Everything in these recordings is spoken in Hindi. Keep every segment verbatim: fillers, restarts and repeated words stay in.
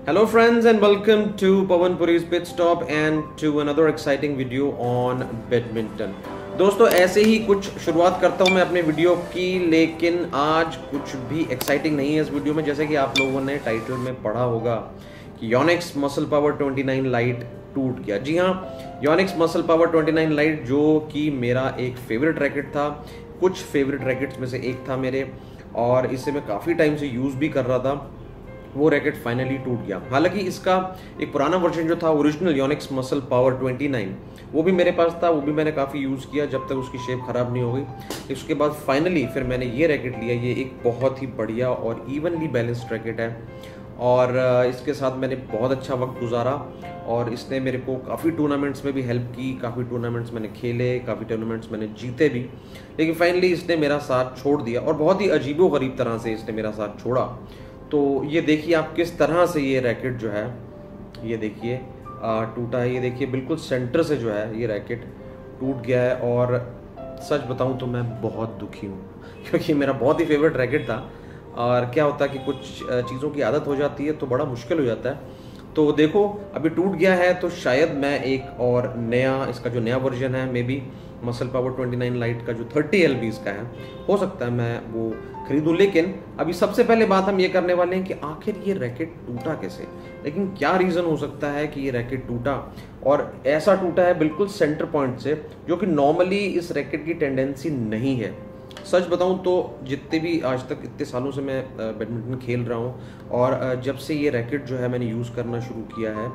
Hello friends and welcome to Pawan Puri's Pit Stop and to another exciting video on badminton। दोस्तों ऐसे ही कुछ शुरुआत करता हूं मैं अपने वीडियो की, लेकिन आज कुछ भी एक्साइटिंग नहीं है इस वीडियो में। जैसे कि आप लोगों ने टाइटल में पढ़ा होगा कि योनिक्स मसल पावर उनतीस लाइट टूट गया। जी हाँ, योनिक्स मसल पावर उनतीस लाइट जो कि मेरा एक फेवरेट रैकेट था, कुछ फेवरेट रैकेट्स में से एक था मेरे, और इसे मैं काफ़ी टाइम से यूज़ भी कर रहा था। वो रैकेट फाइनली टूट गया। हालांकि इसका एक पुराना वर्जन जो था, ओरिजिनल योनिक्स मसल पावर उनतीस, वो भी मेरे पास था, वो भी मैंने काफ़ी यूज़ किया जब तक उसकी शेप ख़राब नहीं हो गई। इसके बाद फाइनली फिर मैंने ये रैकेट लिया। ये एक बहुत ही बढ़िया और इवनली बैलेंस्ड रैकेट है और इसके साथ मैंने बहुत अच्छा वक्त गुजारा और इसने मेरे को काफ़ी टूर्नामेंट्स में भी हेल्प की। काफ़ी टूर्नामेंट्स मैंने खेले, काफ़ी टूर्नामेंट्स मैंने जीते भी, लेकिन फाइनली इसने मेरा साथ छोड़ दिया और बहुत ही अजीबोगरीब तरह से इसने मेरा साथ छोड़ा। तो ये देखिए आप किस तरह से ये रैकेट जो है, ये देखिए टूटा है। ये देखिए बिल्कुल सेंटर से जो है ये रैकेट टूट गया है और सच बताऊं तो मैं बहुत दुखी हूँ क्योंकि मेरा बहुत ही फेवरेट रैकेट था। और क्या होता है कि कुछ चीज़ों की आदत हो जाती है तो बड़ा मुश्किल हो जाता है। तो देखो अभी टूट गया है, तो शायद मैं एक और नया, इसका जो नया वर्जन है मे बी मसल पावर उनतीस लाइट का जो तीस एल बी इसका है, हो सकता है मैं वो खरीदूं। लेकिन अभी सबसे पहले बात हम ये करने वाले हैं कि आखिर ये रैकेट टूटा कैसे, लेकिन क्या रीज़न हो सकता है कि ये रैकेट टूटा, और ऐसा टूटा है बिल्कुल सेंटर पॉइंट से, जो कि नॉर्मली इस रैकेट की टेंडेंसी नहीं है। सच बताऊं तो जितने भी आज तक इतने सालों से मैं बैडमिंटन खेल रहा हूं और जब से ये रैकेट जो है मैंने यूज़ करना शुरू किया है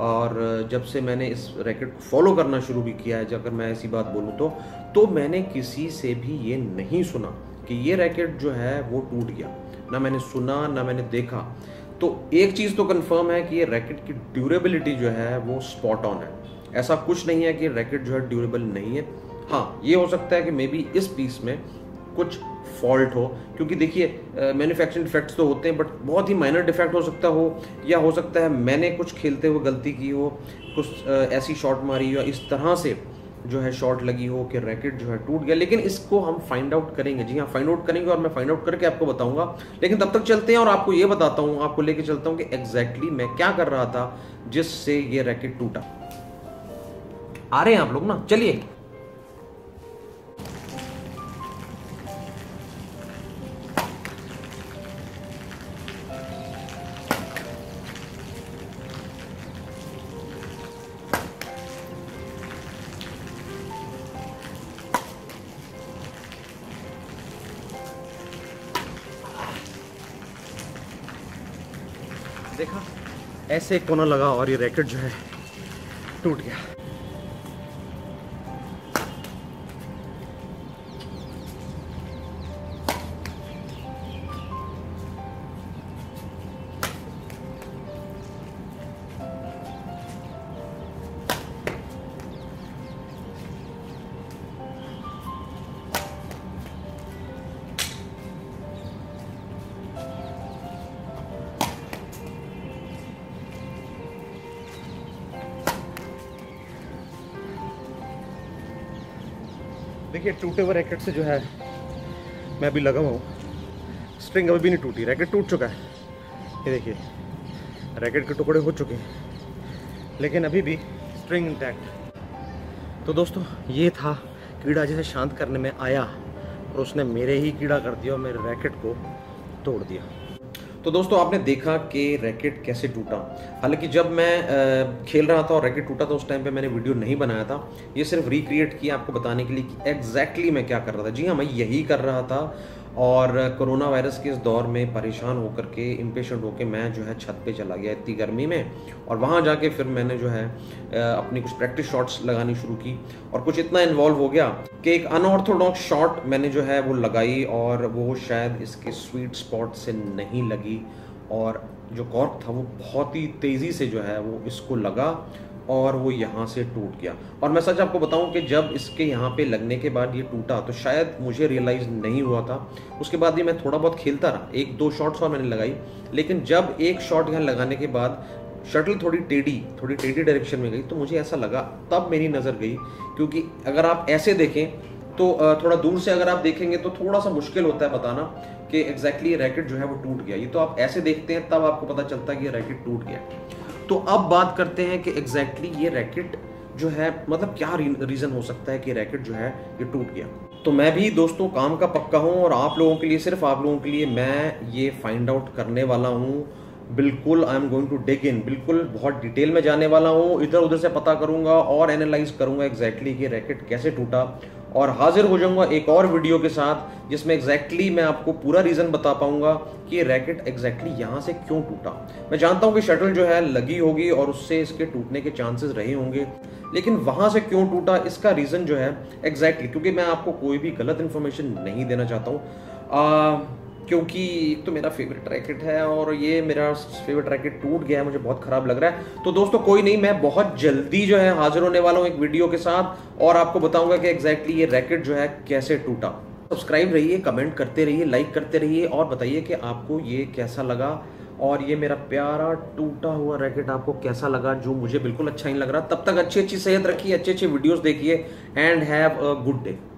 और जब से मैंने इस रैकेट को फॉलो करना शुरू भी किया है, अगर मैं ऐसी बात बोलूं तो तो मैंने किसी से भी ये नहीं सुना कि ये रैकेट जो है वो टूट गया। ना मैंने सुना ना मैंने देखा। तो एक चीज़ तो कन्फर्म है कि ये रैकेट की ड्यूरेबिलिटी जो है वो स्पॉट ऑन है। ऐसा कुछ नहीं है कि रैकेट जो है ड्यूरेबल नहीं है। हाँ, ये हो सकता है कि मे बी इस पीस में कुछ फॉल्ट हो, क्योंकि देखिए मैन्युफैक्चरिंग डिफेक्ट्स तो होते हैं बट बहुत ही माइनर डिफेक्ट हो सकता हो, या हो सकता है मैंने कुछ खेलते हुए गलती की हो, कुछ ऐसी शॉट मारी हो, इस तरह से जो है शॉट लगी हो कि रैकेट जो है टूट गया। लेकिन इसको हम फाइंड आउट करेंगे। जी हाँ, फाइंड आउट करेंगे और मैं फाइंड आउट करके आपको बताऊंगा। लेकिन तब तक चलते हैं और आपको ये बताता हूँ, आपको लेके चलता हूँ कि एग्जैक्टली मैं क्या कर रहा था जिससे ये रैकेट टूटा। आ रहे हैं आप लोग ना, चलिए। देखा, ऐसे एक कोना लगा और ये रैकेट जो है टूट गया। देखिए टूटे हुए रैकेट से जो है मैं अभी लगा हुआ हूँ। स्ट्रिंग अभी भी नहीं टूटी, रैकेट टूट चुका है। ये देखिए रैकेट के टुकड़े हो चुके हैं, लेकिन अभी भी स्ट्रिंग इंटैक्ट। तो दोस्तों ये था कीड़ा जिसे शांत करने में आया और उसने मेरे ही कीड़ा कर दिया और मेरे रैकेट को तोड़ दिया। तो दोस्तों आपने देखा कि रैकेट कैसे टूटा। हालांकि जब मैं खेल रहा था और रैकेट टूटा था उस टाइम पे मैंने वीडियो नहीं बनाया था, ये सिर्फ रिक्रिएट किया आपको बताने के लिए कि एग्जैक्टली मैं क्या कर रहा था। जी हाँ, मैं यही कर रहा था और कोरोना वायरस के इस दौर में परेशान होकर के, इम्पेशेंट होकर मैं जो है छत पे चला गया इतनी गर्मी में, और वहाँ जाके फिर मैंने जो है अपनी कुछ प्रैक्टिस शॉट्स लगानी शुरू की और कुछ इतना इन्वॉल्व हो गया कि एक अनऑर्थोडॉक्स शॉट मैंने जो है वो लगाई और वो शायद इसके स्वीट स्पॉट से नहीं लगी और जो कॉर्क था वो बहुत ही तेज़ी से जो है वो इसको लगा और वो यहाँ से टूट गया। और मैं सच आपको बताऊं कि जब इसके यहाँ पे लगने के बाद ये टूटा तो शायद मुझे रियलाइज़ नहीं हुआ था। उसके बाद भी मैं थोड़ा बहुत खेलता रहा, एक दो शॉट्स और मैंने लगाई, लेकिन जब एक शॉट यहाँ लगाने के बाद शटल थोड़ी टेढ़ी थोड़ी टेढ़ी डायरेक्शन में गई तो मुझे ऐसा लगा, तब मेरी नज़र गई। क्योंकि अगर आप ऐसे देखें तो थोड़ा दूर से अगर आप देखेंगे तो थोड़ा सा मुश्किल होता है बताना कि एग्जैक्टली रैकेट जो है वो टूट गया। ये तो आप ऐसे देखते हैं तब आपको पता चलता है कि ये रैकेट टूट गया। तो अब बात करते हैं कि एग्जैक्टली ये रैकेट जो है मतलब क्या रीजन हो सकता है कि रैकेट जो है ये टूट गया। तो मैं भी दोस्तों काम का पक्का हूं और आप लोगों के लिए, सिर्फ आप लोगों के लिए मैं ये फाइंड आउट करने वाला हूं। बिल्कुल I am going to dig in, बिल्कुल बहुत डिटेल में जाने वाला हूं, इधर उधर से पता करूंगा और एनालाइज करूंगा एग्जैक्टली कि रैकेट कैसे टूटा, और हाजिर हो जाऊंगा एक और वीडियो के साथ जिसमें एग्जैक्टली मैं आपको पूरा रीजन बता पाऊंगा कि ये रैकेट एग्जैक्टली यहां से क्यों टूटा। मैं जानता हूं कि शटल जो है लगी होगी और उससे इसके टूटने के चांसेस रहे होंगे, लेकिन वहां से क्यों टूटा इसका रीजन जो है एग्जैक्टली, क्योंकि मैं आपको कोई भी गलत इंफॉर्मेशन नहीं देना चाहता हूं, क्योंकि एक तो मेरा फेवरेट रैकेट है और ये मेरा फेवरेट रैकेट टूट गया है, मुझे बहुत खराब लग रहा है। तो दोस्तों कोई नहीं, मैं बहुत जल्दी जो है हाजिर होने वाला हूँ एक वीडियो के साथ और आपको बताऊंगा कि एग्जैक्टली ये रैकेट जो है कैसे टूटा। सब्सक्राइब रहिए, कमेंट करते रहिए, लाइक करते रहिए और बताइए कि आपको ये कैसा लगा और ये मेरा प्यारा टूटा हुआ रैकेट आपको कैसा लगा, जो मुझे बिल्कुल अच्छा नहीं लग रहा। तब तक अच्छी अच्छी सेहत रखिए, अच्छे अच्छे वीडियोस देखिए and have a good day.